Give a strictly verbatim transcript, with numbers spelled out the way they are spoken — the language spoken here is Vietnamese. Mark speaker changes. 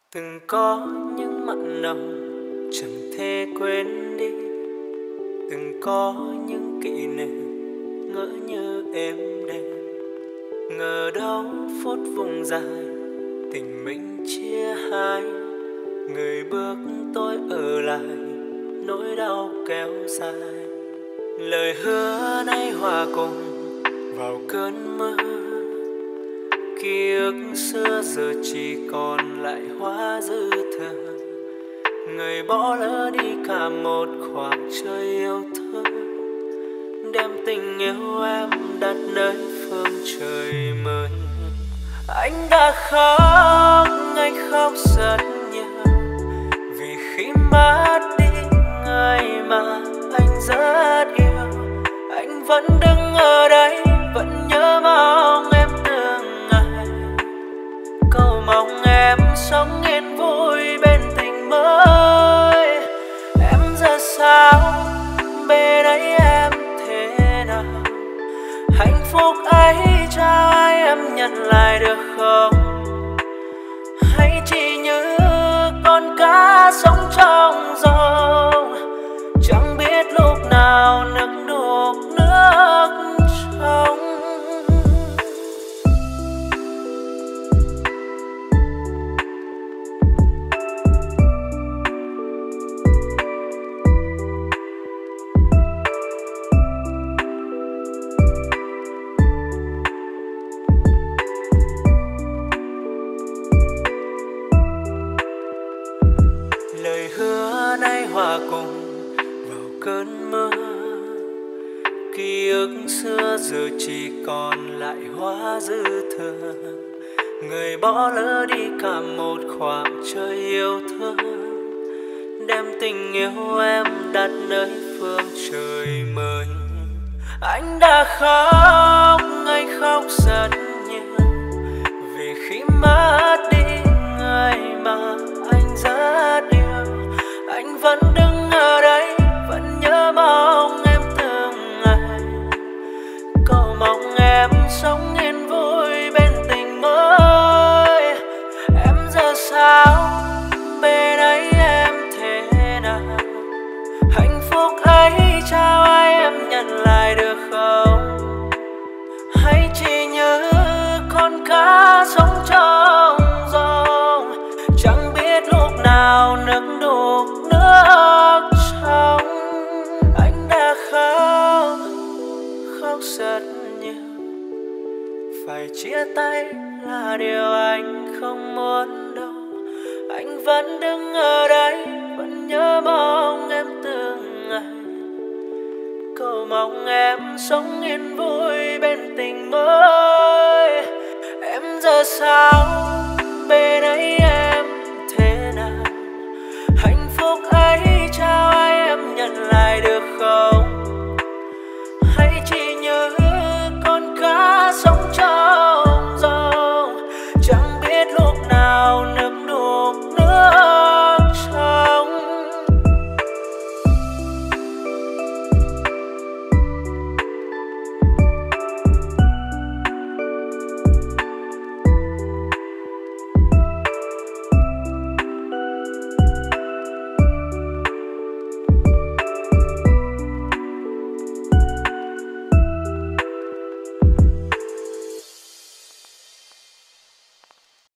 Speaker 1: Từng có những mặn nồng chẳng thể quên đi, từng có những kỷ niệm ngỡ như êm đềm. Ngờ đâu phút vùng dài tình mình chia hai, người bước tôi ở lại nỗi đau kéo dài. Lời hứa nay hòa cùng vào cơn mưa, ký ức xưa giờ chỉ còn lại hóa dư thừa. Người bỏ lỡ đi cả một khoảng trời yêu thương, đem tình yêu em đặt nơi phương trời mới. Anh đã khóc, anh khóc rất nhiều, vì khi mất đi người mà anh rất yêu. Anh vẫn đứng ở đây, vẫn nhớ mong em từng ngày, cầu mong em sống yên vui bên tình mới. Em giờ sao, bên ấy em thế nào? Hạnh phúc ấy trao ai em nhận lại được không? Hay chỉ như con cá sống trong dòng, chẳng biết lúc nào nước đục nước trong. Lời hứa nay hòa cùng vào cơn mưa, ký ức xưa giờ chỉ còn lại hóa dư thừa. Người bỏ lỡ đi cả một khoảng trời yêu thương, đem tình yêu em đặt nơi phương trời mới. Anh đã khóc, anh khóc rất nhiều, vì khi mất đi người mà anh rất yêu. Anh vẫn đứng ở đây, vẫn nhớ mong em từng ngày, cầu mong em sống yên vui bên tình mới. Em giờ sao, bên ấy em thế nào? Hạnh phúc ấy trao ai em nhận lại được không? Hay chỉ như con cá sống trong dòng, chẳng biết lúc nào nước đục nước trong. Anh đã khóc, khóc rất nhiều, phải chia tay là điều anh không muốn đâu. Anh vẫn đứng ở đây, vẫn nhớ mong em từng ngày, cầu mong em sống yên vui bên tình mới. Em giờ sao, bên ấy em thế nào? Hạnh phúc ấy trao ai em nhận lại được không? Hay chỉ như con cá sống trong dòng, chẳng biết lúc nào nữa